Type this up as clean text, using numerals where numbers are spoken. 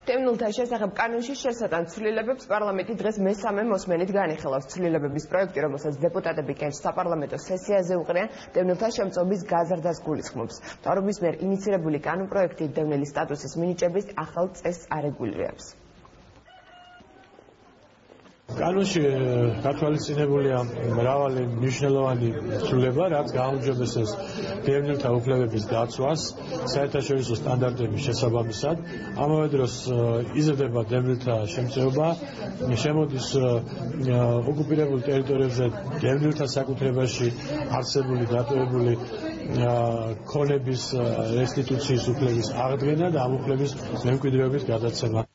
დევნილთა შესახებ კანონში შესატან ცვლილებებს პარლამენტი დღეს მესამე მოსმენით განიხილავს. ცვლილებების პროექტი, რომელსაც დეპუტატები კენჭს საპარლამენტო სესიაზე უყრიან, დევნილთა შემწობის გაზრდას გულისხმობს. მთავრობის მიერ ინიცირებული კანონპროექტი დევნილის სტატუსის მინიჭების ახალ წესს არეგულირებს. კანონში გათვალისწინებულია მრავალი მნიშვნელოვანი ცვლილება, რაც გააუმჯობესებს დევნილთა უფლებების დაცვას საერთაშორისო სტანდარტების შესაბამისად. ამავე დროს იზრდება დევნილთა შემწეობა, შემოდის ოკუპირებულ ტერიტორიებზე დევნილთა საკუთრებაში არსებული დატოვებული ქონების რესტიტუციის უფლების აღდგენა და ამ უფლების მემკვიდრეობის გადაცემა.